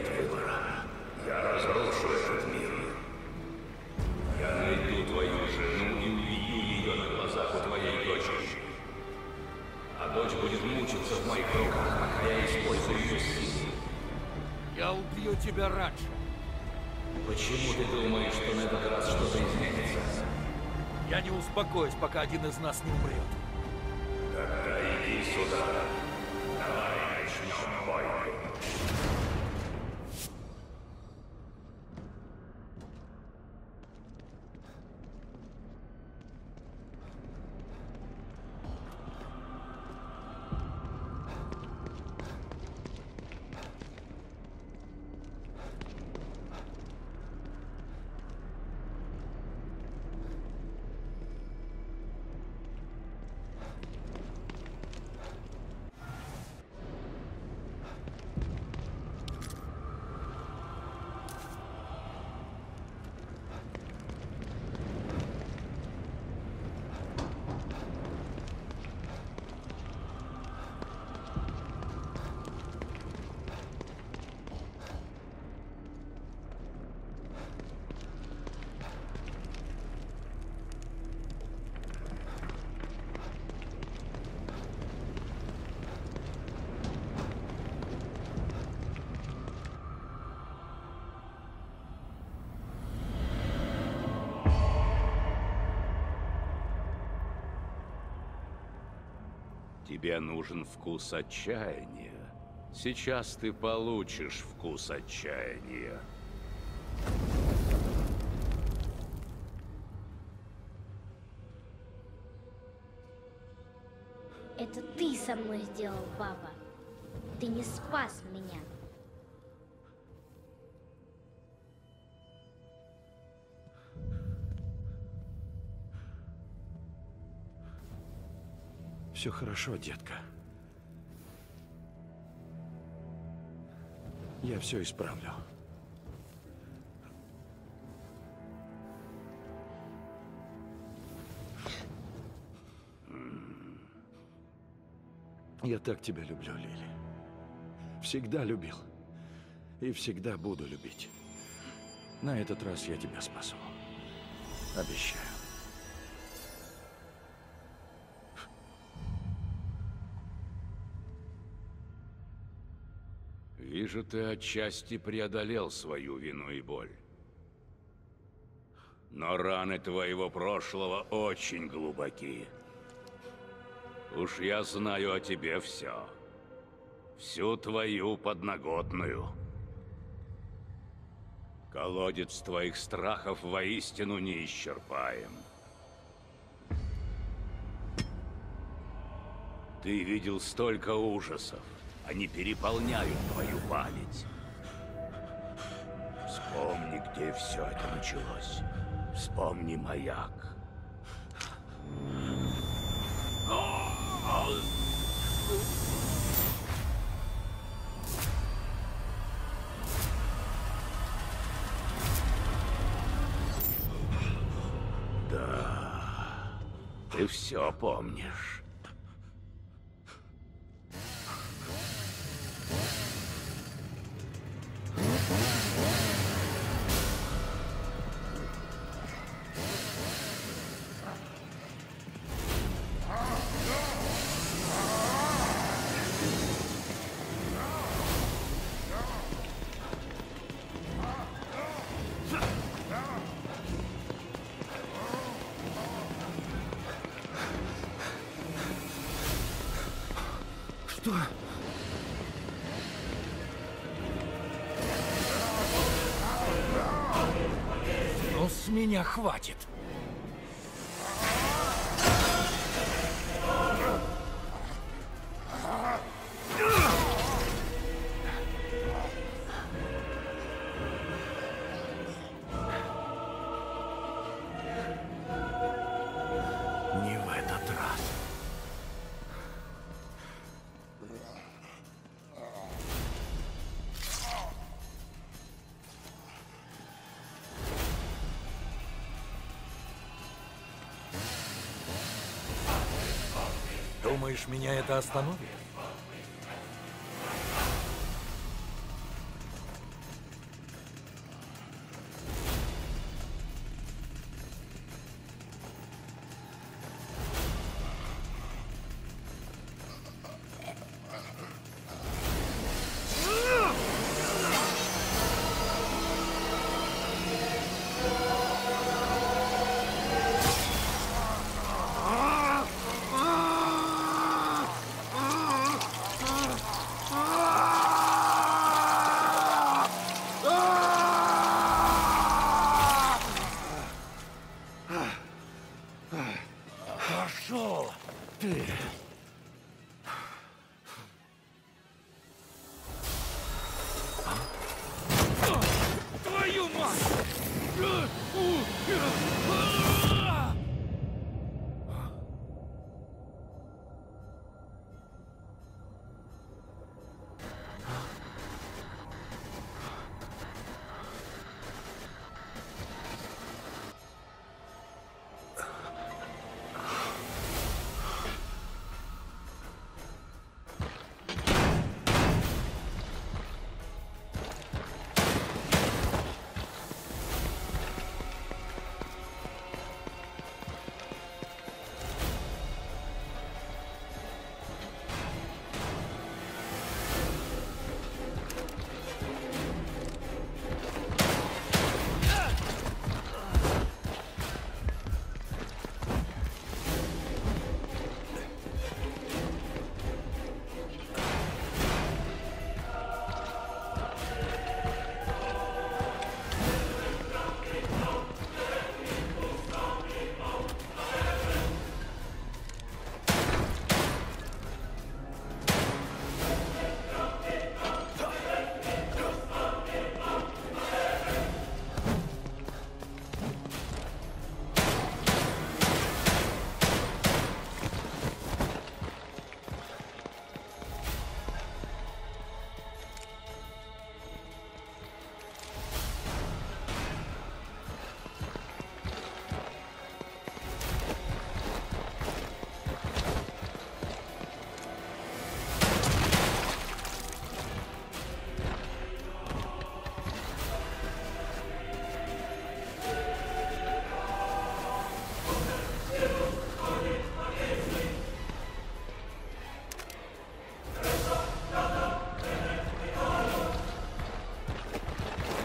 нет выбора. Я разрушу этот мир. Я найду твою жену и убью ее на глазах у твоей дочери. А дочь будет мучиться в моих руках, пока я использую ее силу. Я убью тебя раньше. Почему ты думаешь, что на этот раз что-то изменится? Я не успокоюсь, пока один из нас не умрет. Тогда иди сюда. Давай начнем бой. Тебе нужен вкус отчаяния. Сейчас ты получишь вкус отчаяния. Это ты со мной сделал, папа. Ты не спас меня. Все хорошо, детка. Я все исправлю. Я так тебя люблю, Лили. Всегда любил. И всегда буду любить. На этот раз я тебя спасу. Обещаю. Вижу, ты отчасти преодолел свою вину и боль. Но раны твоего прошлого очень глубоки. Уж я знаю о тебе все. Всю твою подноготную. Колодец твоих страхов воистину неисчерпаем. Ты видел столько ужасов. Они переполняют твою память. Вспомни, где все это началось. Вспомни маяк. Да, ты все помнишь. Что? Ну, с меня хватит. Не в этот раз. Думаешь, меня это остановит?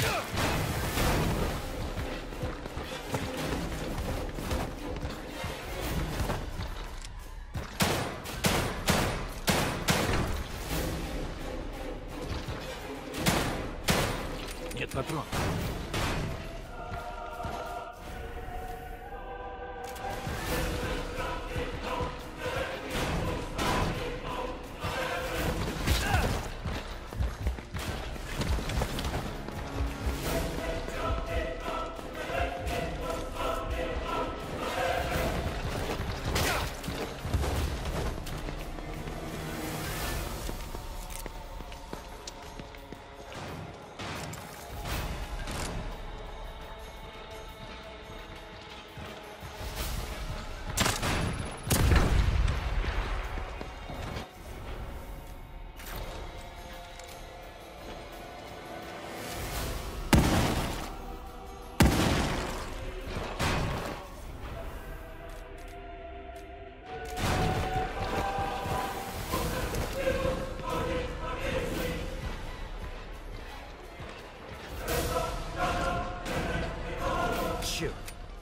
Нет патрон. Черт.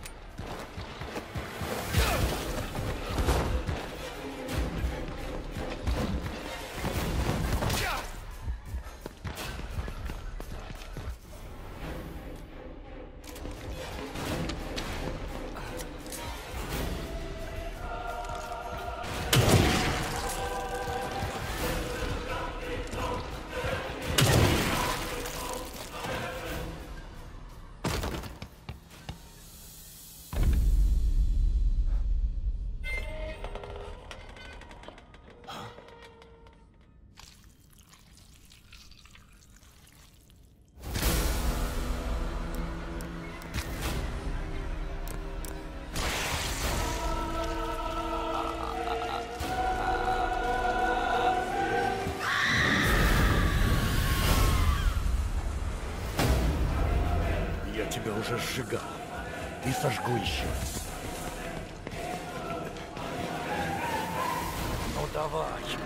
Я тебя уже сжигал и сожгу еще. Ну давай.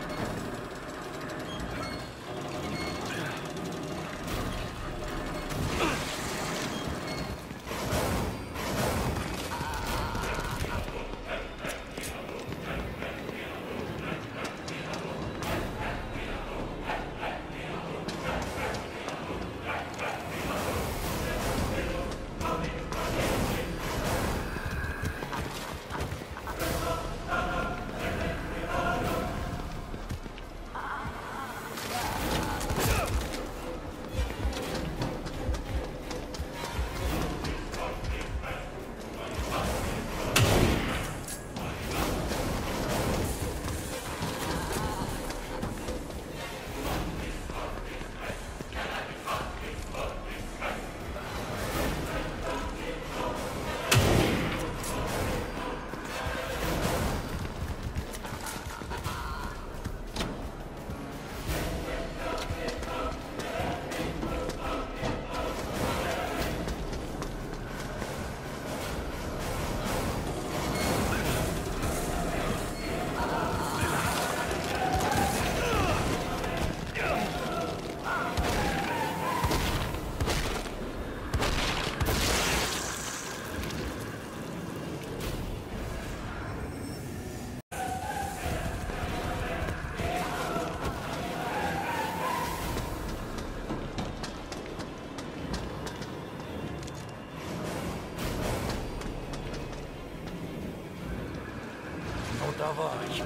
Ну давай.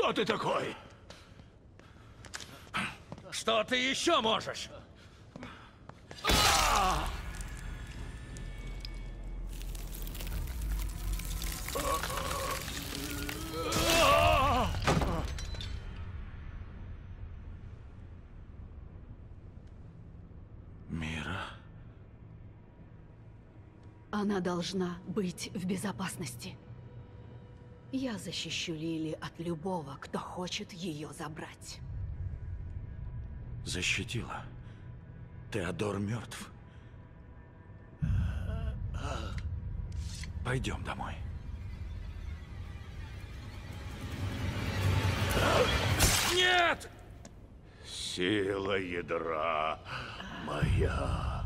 Кто ты такой? Что ты еще можешь? Мира? Она должна быть в безопасности. Я защищу Лили от любого, кто хочет ее забрать. Защитила. Теодор мертв. Пойдем домой. Нет! Сила ядра моя.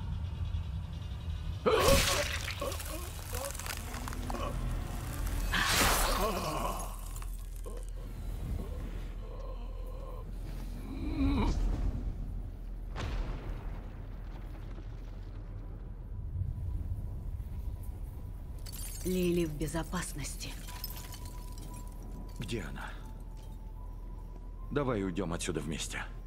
Лили в безопасности. Где она? Давай уйдем отсюда вместе.